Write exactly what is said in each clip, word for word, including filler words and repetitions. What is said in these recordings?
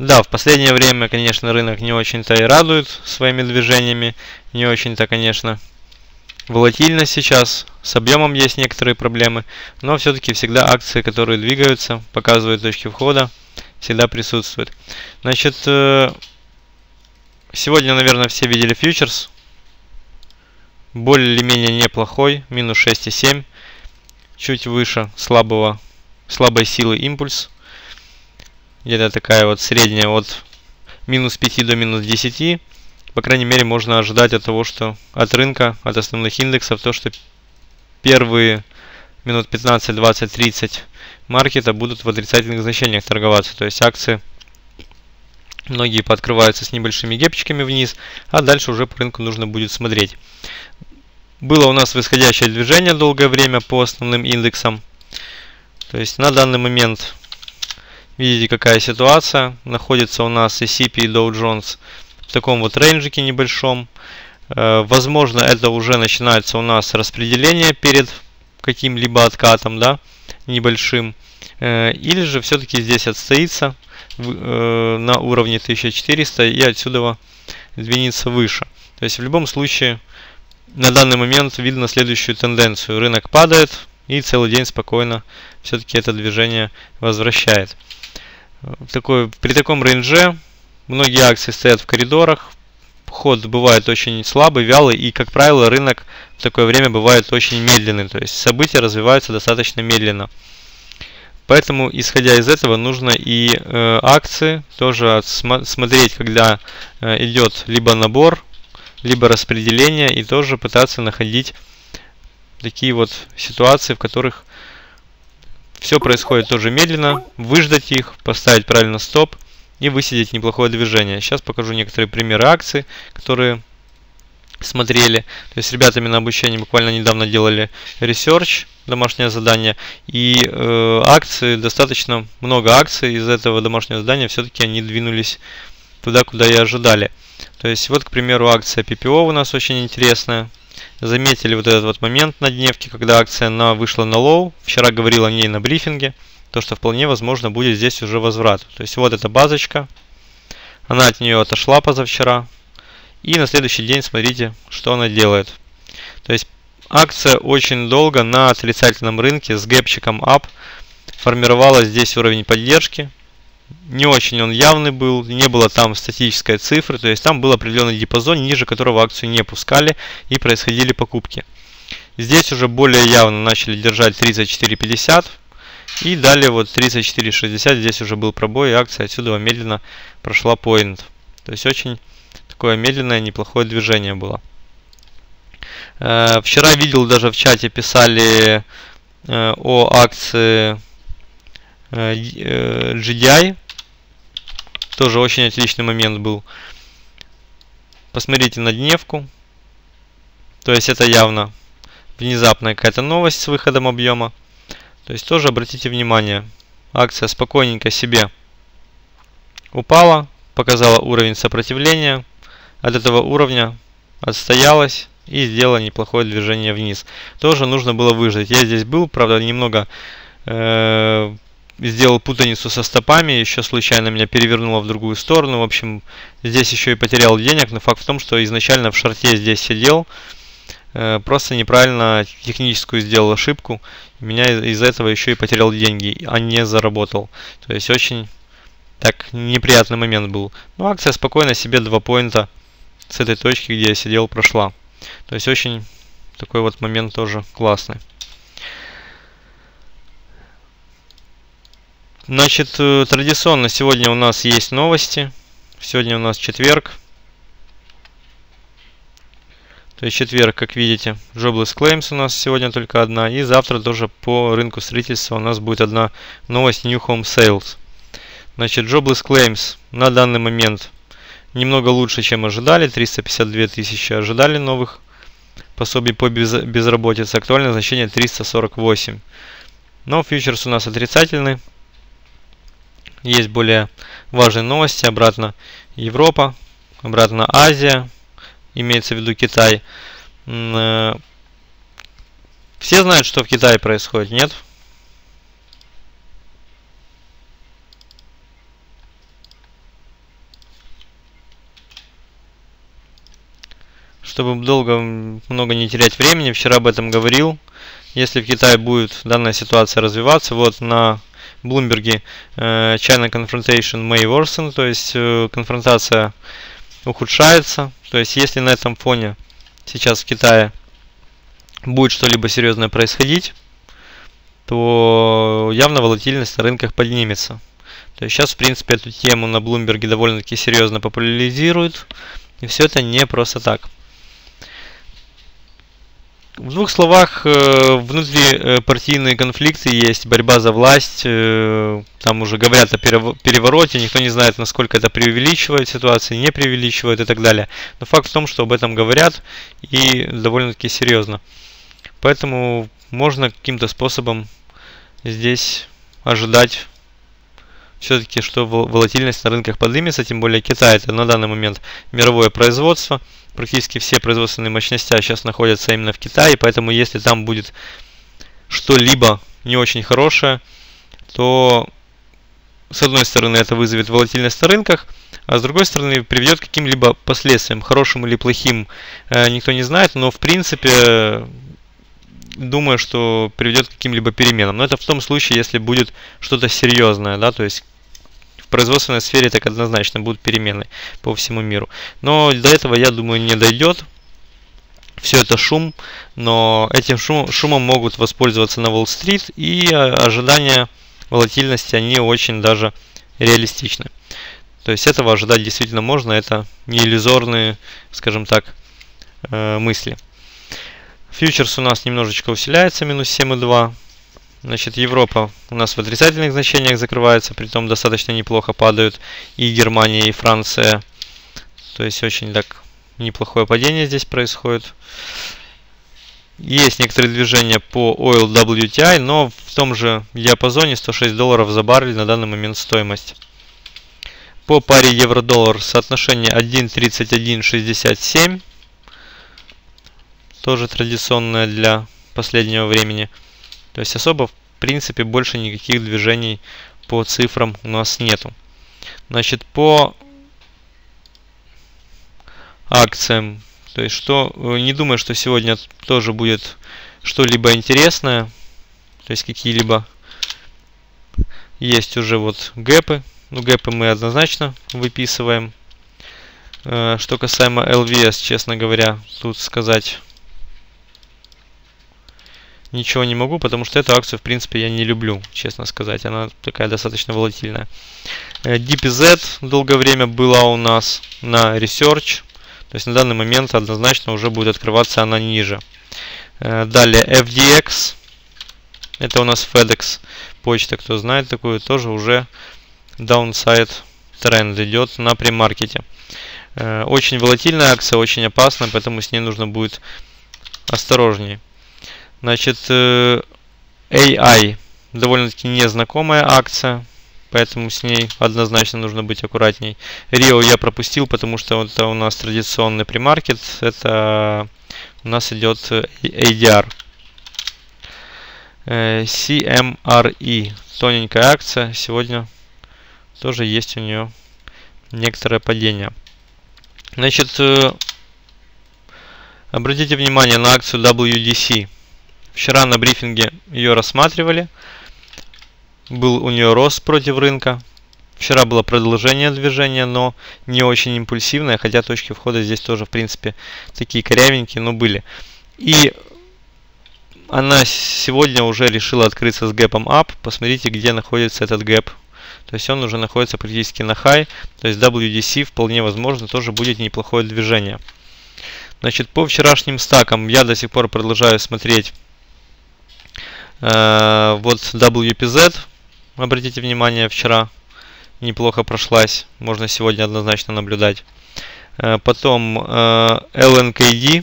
Да, в последнее время, конечно, рынок не очень-то и радует своими движениями, не очень-то, конечно, волатильно сейчас, с объемом есть некоторые проблемы, но все-таки всегда акции, которые двигаются, показывают точки входа, всегда присутствуют. Значит, сегодня, наверное, все видели фьючерс, более или менее неплохой, минус шесть и семь, чуть выше слабого, слабой силы импульс. Где-то такая вот средняя от минус пяти до минус десяти. По крайней мере, можно ожидать от того, что от рынка, от основных индексов, то, что первые минут пятнадцать, двадцать, тридцать маркета будут в отрицательных значениях торговаться. То есть акции многие пооткрываются с небольшими гепчиками вниз, а дальше уже по рынку нужно будет смотреть. Было у нас восходящее движение долгое время по основным индексам. То есть на данный момент видите, какая ситуация. Находится у нас эс и пи и Dow Jones в таком вот рейнджике небольшом. Возможно, это уже начинается у нас распределение перед каким-либо откатом, да, небольшим. Или же все-таки здесь отстоится на уровне тысяча четыреста и отсюда двинется выше. То есть в любом случае на данный момент видно следующую тенденцию. Рынок падает и целый день спокойно все-таки это движение возвращает. Такой, при таком рейнже многие акции стоят в коридорах, ход бывает очень слабый, вялый, и, как правило, рынок в такое время бывает очень медленный, то есть события развиваются достаточно медленно. Поэтому, исходя из этого, нужно и э, акции тоже смотреть, когда э, идет либо набор, либо распределение, и тоже пытаться находить такие вот ситуации, в которых все происходит тоже медленно, выждать их, поставить правильно стоп и высидеть неплохое движение. Сейчас покажу некоторые примеры акций, которые смотрели. То есть с ребятами на обучении буквально недавно делали ресерч, домашнее задание, и э, акции, достаточно много акций из этого домашнего задания, все-таки они двинулись туда, куда и ожидали. То есть вот, к примеру, акция пи пи о у нас очень интересная. Заметили вот этот вот момент на дневке, когда акция на, вышла на лоу. Вчера говорил о ней на брифинге, то что вполне возможно будет здесь уже возврат. То есть вот эта базочка, она от нее отошла позавчера. И на следующий день смотрите, что она делает. То есть акция очень долго на отрицательном рынке с гэпчиком up формировала здесь уровень поддержки. Не очень он явный был, не было там статической цифры, то есть там был определенный диапазон, ниже которого акцию не пускали и происходили покупки. Здесь уже более явно начали держать тридцать четыре пятьдесят и далее вот тридцать четыре шестьдесят, здесь уже был пробой, и акция отсюда медленно прошла point. То есть очень такое медленное, неплохое движение было. Вчера видел, даже в чате писали о акции джи ди ай. Тоже очень отличный момент был. Посмотрите на дневку. То есть это явно внезапная какая-то новость с выходом объема. То есть тоже обратите внимание. Акция спокойненько себе упала, показала уровень сопротивления. От этого уровня отстоялась и сделала неплохое движение вниз. Тоже нужно было выждать. Я здесь был, правда, немного э, сделал путаницу со стопами, еще случайно меня перевернуло в другую сторону. В общем, здесь еще и потерял денег, но факт в том, что изначально в шорте здесь сидел, э, просто неправильно техническую сделал ошибку. Меня из-за этого еще и потерял деньги, а не заработал. То есть очень так неприятный момент был. Но акция спокойно себе два поинта с этой точки, где я сидел, прошла. То есть очень такой вот момент тоже классный. Значит, традиционно сегодня у нас есть новости. Сегодня у нас четверг. То есть четверг, как видите, Jobless Claims у нас сегодня только одна. И завтра тоже по рынку строительства у нас будет одна новость New Home Sales. Значит, Jobless Claims на данный момент немного лучше, чем ожидали. триста пятьдесят две тысячи ожидали новых пособий по безработице. Актуальное значение триста сорок восемь. Но фьючерс у нас отрицательный. Есть более важные новости. Обратно Европа, обратно Азия, имеется в виду Китай. Все знают, что в Китае происходит, нет? чтобы долго, много не терять времени, вчера об этом говорил. Если в Китае будет данная ситуация развиваться, вот на Bloomberg э, China Confrontation may worsen, то есть э, конфронтация ухудшается. То есть если на этом фоне сейчас в Китае будет что-либо серьезное происходить, то явно волатильность на рынках поднимется. То есть сейчас, в принципе, эту тему на Bloomberg довольно-таки серьезно популяризируют. И все это не просто так. В двух словах, внутрипартийные конфликты есть, борьба за власть. Там уже говорят о перевороте, никто не знает, насколько это преувеличивает ситуацию, не преувеличивает и так далее. Но факт в том, что об этом говорят и довольно-таки серьезно. Поэтому можно каким-то способом здесь ожидать все-таки, что волатильность на рынках поднимется, тем более Китай это на данный момент мировое производство. Практически все производственные мощности сейчас находятся именно в Китае, поэтому если там будет что-либо не очень хорошее, то с одной стороны это вызовет волатильность на рынках, а с другой стороны приведет к каким-либо последствиям, хорошим или плохим, э, никто не знает, но в принципе думаю, что приведет к каким-либо переменам. Но это в том случае, если будет что-то серьезное, да, то есть в производственной сфере так однозначно будут перемены по всему миру. Но до этого, я думаю, не дойдет. Все это шум, но этим шум, шумом могут воспользоваться на Уолл-стрит, и ожидания волатильности, они очень даже реалистичны. То есть этого ожидать действительно можно, это не иллюзорные, скажем так, мысли. Фьючерс у нас немножечко усиляется, минус семь и два. Значит, Европа у нас в отрицательных значениях закрывается, притом достаточно неплохо падают и Германия, и Франция. То есть очень так неплохое падение здесь происходит. Есть некоторые движения по Oil дабл ю ти ай, но в том же диапазоне сто шесть долларов за баррель на данный момент стоимость. По паре евро-доллар соотношение один тридцать один шестьдесят семь. Тоже традиционное для последнего времени. То есть особо, в принципе, больше никаких движений по цифрам у нас нету. Значит, по акциям. То есть, что не думаю, что сегодня тоже будет что-либо интересное. То есть, какие-либо есть уже вот гэпы. Ну, гэпы мы однозначно выписываем. Что касаемо эл ви эс, честно говоря, тут сказать ничего не могу, потому что эту акцию, в принципе, я не люблю, честно сказать. Она такая достаточно волатильная. ди пи зет долгое время была у нас на Research. То есть на данный момент однозначно уже будет открываться она ниже. Далее эф ди экс. Это у нас FedEx. Почта, кто знает такую, тоже уже downside тренд идет на премаркете. Очень волатильная акция, очень опасная, поэтому с ней нужно будет осторожнее. Значит, эй ай довольно-таки незнакомая акция, поэтому с ней однозначно нужно быть аккуратней. Рио я пропустил, потому что это у нас традиционный премаркет, это у нас идет эй ди ар. си эм ар и, тоненькая акция, сегодня тоже есть у нее некоторое падение. Значит, обратите внимание на акцию дабл ю ди си. Вчера на брифинге ее рассматривали. Был у нее рост против рынка. Вчера было продолжение движения, но не очень импульсивное, хотя точки входа здесь тоже, в принципе, такие корявенькие, но были. И она сегодня уже решила открыться с гэпом up. Посмотрите, где находится этот гэп. То есть он уже находится практически на хай. То есть дабл ю ди си вполне возможно тоже будет неплохое движение. Значит, по вчерашним стакам я до сих пор продолжаю смотреть э, вот дабл ю пи зет. Обратите внимание, вчера неплохо прошлась. Можно сегодня однозначно наблюдать. Э, потом э, эл эн кей ди.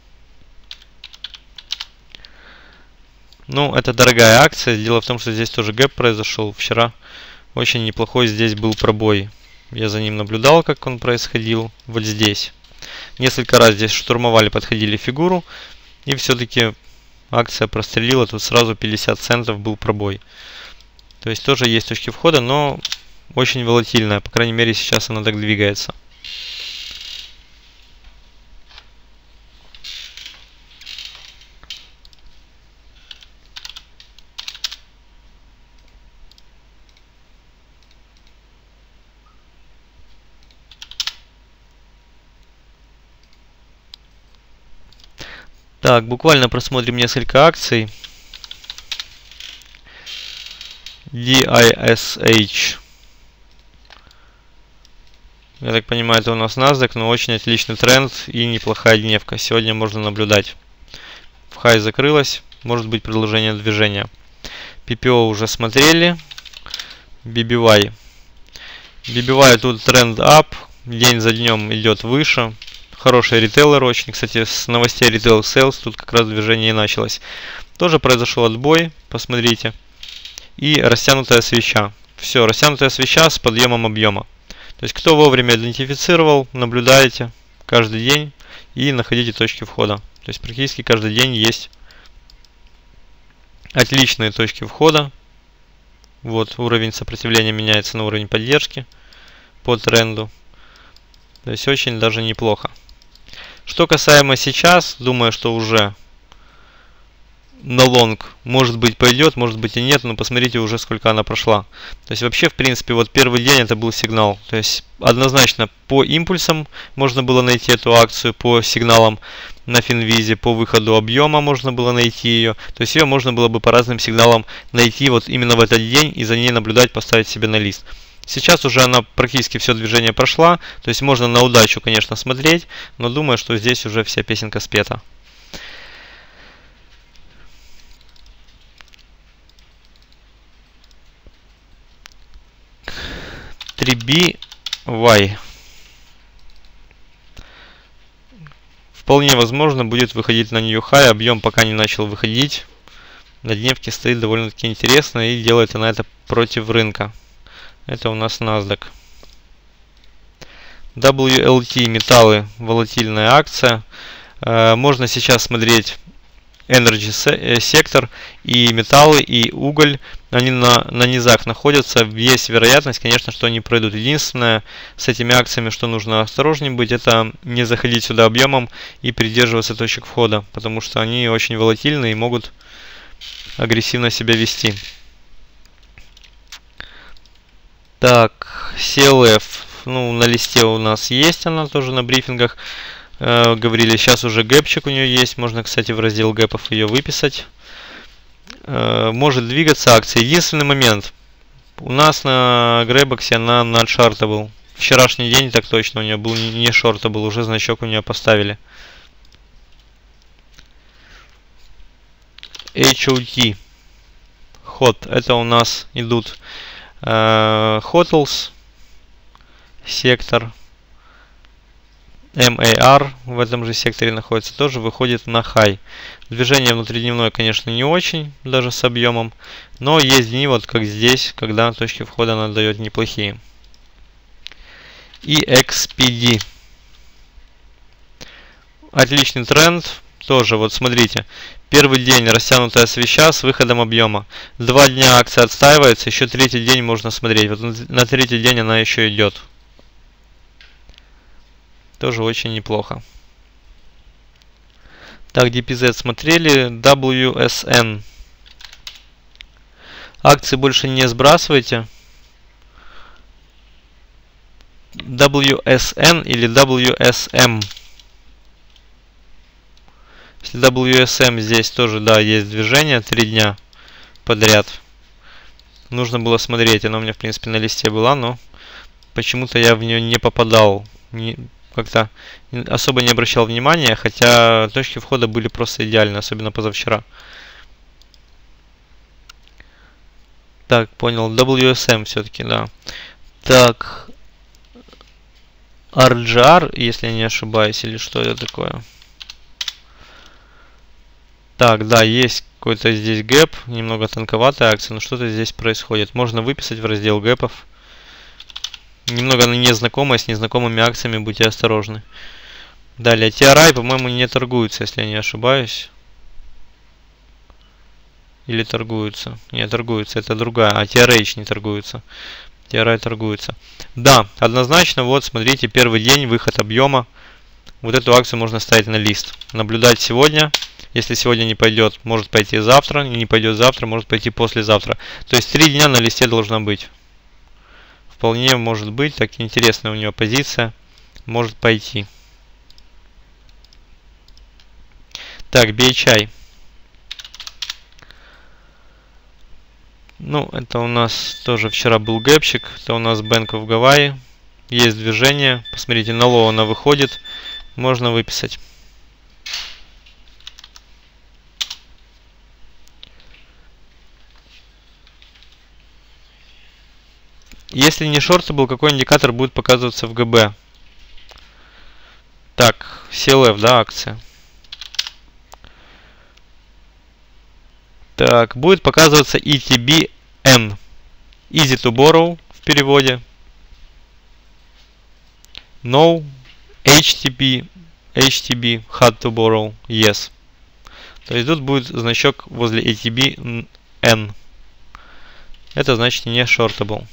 Ну, это дорогая акция. Дело в том, что здесь тоже гэп произошел. Вчера очень неплохой здесь был пробой. Я за ним наблюдал, как он происходил. Вот здесь. Несколько раз здесь штурмовали, подходили фигуру. И все-таки акция прострелила. Тут сразу пятьдесят центов был пробой. То есть тоже есть точки входа, но очень волатильная. По крайней мере, сейчас она так двигается. Так, буквально просмотрим несколько акций. ди ай эс эйч. Я так понимаю, это у нас NASDAQ, но очень отличный тренд и неплохая дневка. Сегодня можно наблюдать. В хай закрылась, может быть продолжение движения. пи пи о уже смотрели. би би вай. би би вай тут тренд up, день за днем идет выше. Хороший ритейлер очень. Кстати, с новостей Retail Sales тут как раз движение и началось. Тоже произошел отбой, посмотрите. И растянутая свеча. Все, растянутая свеча с подъемом объема. То есть, кто вовремя идентифицировал, наблюдаете каждый день и находите точки входа. То есть, практически каждый день есть отличные точки входа. Вот, уровень сопротивления меняется на уровень поддержки по тренду. То есть, очень даже неплохо. Что касаемо сейчас, думаю, что уже на лонг, может быть, пойдет, может быть и нет, но посмотрите уже, сколько она прошла. То есть вообще, в принципе, вот первый день это был сигнал. То есть однозначно по импульсам можно было найти эту акцию, по сигналам на Финвизе, по выходу объема можно было найти ее. То есть ее можно было бы по разным сигналам найти вот именно в этот день и за ней наблюдать, поставить себе на лист. Сейчас уже она практически все движение прошла, то есть можно на удачу, конечно, смотреть, но думаю, что здесь уже вся песенка спета. три би вай. Вполне возможно будет выходить на New High, объем пока не начал выходить. На дневке стоит довольно-таки интересно и делает она это против рынка. Это у нас NASDAQ. дабл ю эл ти металлы, волатильная акция. Э, можно сейчас смотреть Energy сектор и металлы, и уголь. Они на, на низах находятся. Есть вероятность, конечно, что они пройдут. Единственное, с этими акциями, что нужно осторожнее быть, это не заходить сюда объемом и придерживаться точек входа, потому что они очень волатильны и могут агрессивно себя вести. Так, си эл эф, ну, на листе у нас есть она тоже на брифингах. Э, говорили, сейчас уже гэпчик у нее есть. Можно, кстати, в раздел гэпов ее выписать. Э, может двигаться акция. Единственный момент. У нас на Грейбоксе она надшортабл. Вчерашний день так точно у нее был не шортабл. Уже значок у нее поставили. эйч о ти. Ход. Это у нас идут Hotels, сектор, эм эй ар в этом же секторе находится, тоже выходит на хай. Движение внутридневное, конечно, не очень, даже с объемом, но есть дни, вот как здесь, когда точки входа она дает неплохие. И экс пи ди. Отличный тренд. Тоже, вот смотрите, первый день растянутая свеча с выходом объема. Два дня акция отстаивается, еще третий день можно смотреть. Вот на третий день она еще идет. Тоже очень неплохо. Так, ди пи зет смотрели. дабл ю эс эн. Акции больше не сбрасывайте. дабл ю эс эн или дабл ю эс эм. Если дабл ю эс эм здесь тоже, да, есть движение, три дня подряд. Нужно было смотреть, она у меня, в принципе, на листе была, но почему-то я в нее не попадал. Как-то особо не обращал внимания, хотя точки входа были просто идеальны, особенно позавчера. Так, понял, дабл ю эс эм все-таки, да. Так, ар джи ар, если я не ошибаюсь, или что это такое? Так, да, есть какой-то здесь гэп, немного тонковатая акция, но что-то здесь происходит. Можно выписать в раздел гэпов. Немного она незнакомая, с незнакомыми акциями будьте осторожны. Далее, ти ар ай, по-моему, не торгуется, если я не ошибаюсь. Или торгуются? Не, торгуются, это другая, а ти ар эйч не торгуется. ти ар ай торгуется. Да, однозначно, вот, смотрите, первый день, выход объема. Вот эту акцию можно ставить на лист. Наблюдать сегодня. Если сегодня не пойдет, может пойти завтра. Не пойдет завтра, может пойти послезавтра. То есть три дня на листе должна быть. Вполне может быть. Так, интересная у нее позиция. Может пойти. Так, би эйч ай. Ну, это у нас тоже вчера был гэпчик. Это у нас Bank of Hawaii. Есть движение. Посмотрите, на лоу она выходит. Можно выписать. Если не шорт был, какой индикатор будет показываться в ГБ? Так, си эл эф, да, акция. Так, будет показываться и ти би эн. Easy to borrow в переводе. No. эйч ти би. эйч ти би. Hard to borrow. Yes. То есть тут будет значок возле эй ти би N. Это значит не shortable.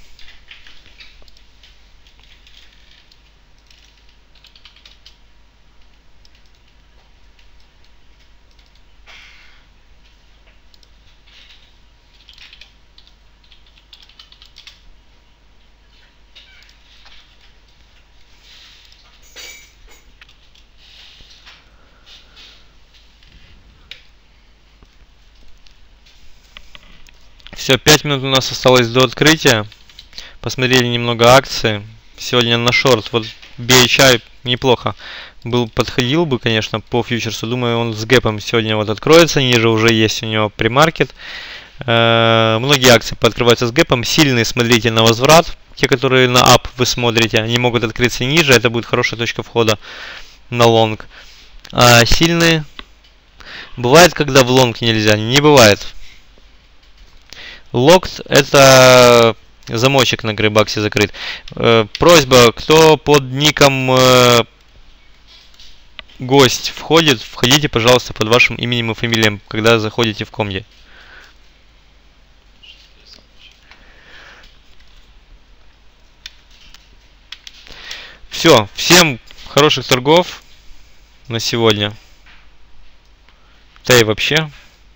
Все, пять минут у нас осталось до открытия. Посмотрели немного акции. Сегодня на шорт. Вот би эйч ай неплохо был, подходил бы, конечно, по фьючерсу. Думаю, он с гэпом сегодня вот откроется. Ниже уже есть у него премаркет. Э-э- многие акции пооткрываются с гэпом. Сильные смотрите на возврат. Те, которые на ап вы смотрите, они могут открыться ниже. Это будет хорошая точка входа на лонг. А сильные... Бывает, когда в лонг нельзя? Не бывает. Locked — это замочек на грейбаксе закрыт. Э, просьба, кто под ником э, гость входит, входите, пожалуйста, под вашим именем и фамилией, когда заходите в комде. Все, всем хороших торгов на сегодня. Да и вообще.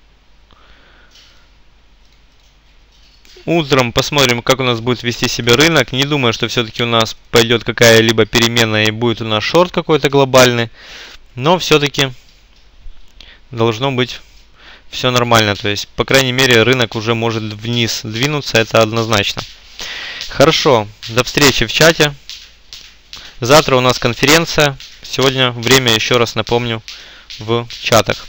Утром посмотрим, как у нас будет вести себя рынок. Не думаю, что все-таки у нас пойдет какая-либо перемена и будет у нас шорт какой-то глобальный. Но все-таки должно быть все нормально. То есть, по крайней мере, рынок уже может вниз двинуться. Это однозначно. Хорошо. До встречи в чате. Завтра у нас конференция. Сегодня время, еще раз напомню, в чатах.